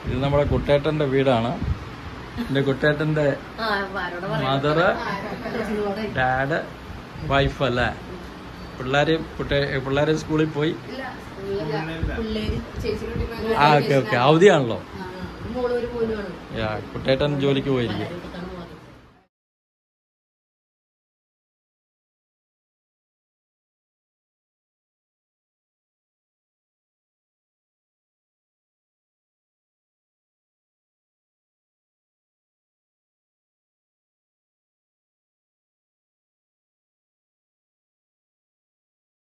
ഇത് നമ്മുടെ കുട്ടേട്ടന്റെ വീടാണ്. എന്റെ കുട്ടേട്ടന്റെ മദറ്, ഡാഡ്, വൈഫ് അല്ലേ. പിള്ളേര് സ്കൂളിൽ പോയി. ഓക്കെ അവധിയാണല്ലോ. കുട്ടേട്ടൻ ജോലിക്ക് പോയിരിക്കും.